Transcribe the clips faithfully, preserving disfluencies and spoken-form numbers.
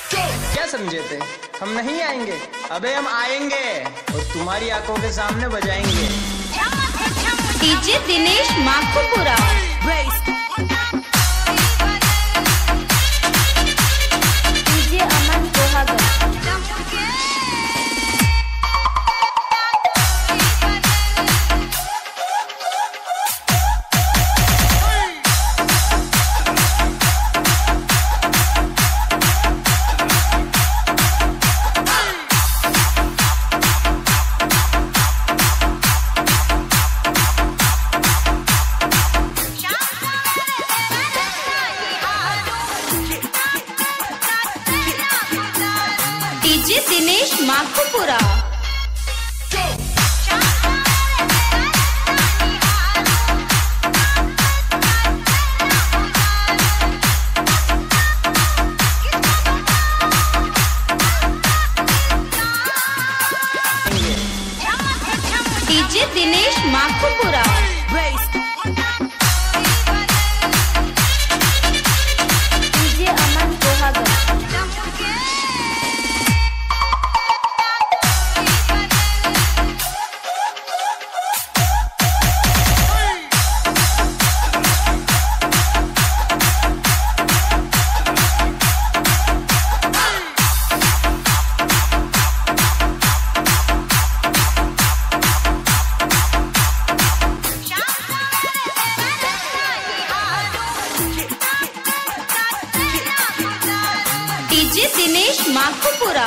क्या समझे थे हम नहीं आएंगे? अबे हम आएंगे और तुम्हारी आंखों के सामने बजाएंगे। DJ Dinesh Makhupura. DJ Aman Gohagar. DJ Dinesh Makhupura. DJ Dinesh Makhupura. DJ Aman Gohagar. DJ Dinesh Makhupura.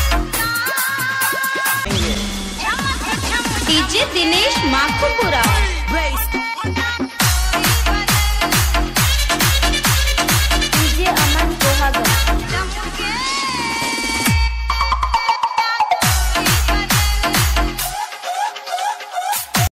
DJ Dinesh Makhupura.